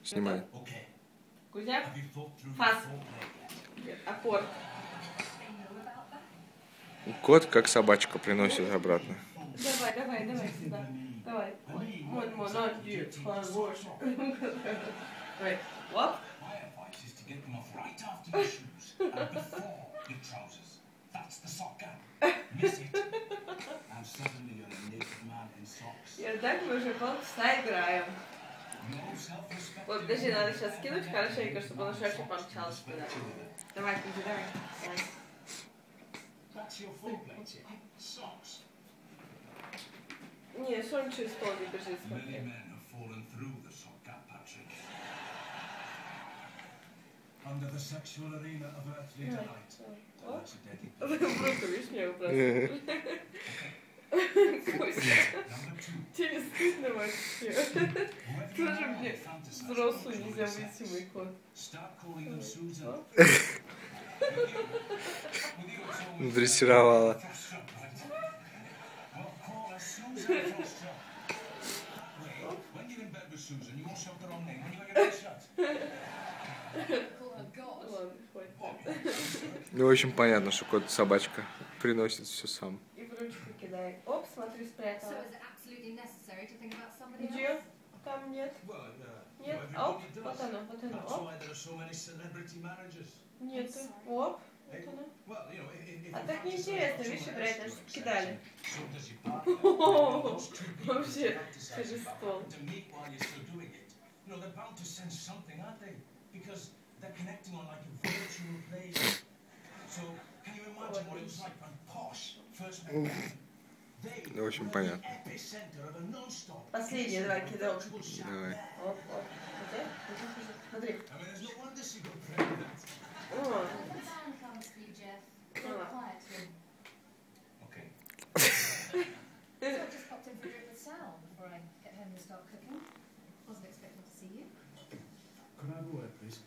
Снимай. Кузяк? Фас. Опор. Кот как собачка приносит обратно. Давай сюда. Давай. Молодец, хороший. Давай. Оп. Я так мы уже полчаса играем. Вот, подожди, надо сейчас скинуть хорошенько, чтобы он шерши помчался туда. Давай, Кузя, давай. Не, что он через стол не бежит, смотри. Просто, видишь, меня выбрасывают. Тебе не стыдно вообще? Тоже мне взрослый независимый кот. Дрессировала. Ну, очень понятно, что кот-собачка приносит все сам. И в ручку кидай. Оп, смотри, спрятала. Где? Там нет. Нет. Оп, вот оно, Оп. Нету. Оп. Вот оно. А так неинтересно, видишь, брать, аж кидали. Вообще, через стол. Ну, в общем, понятно. Последний, давай, кидок. Давай. Оп. Смотри. О. Could I have a word, please?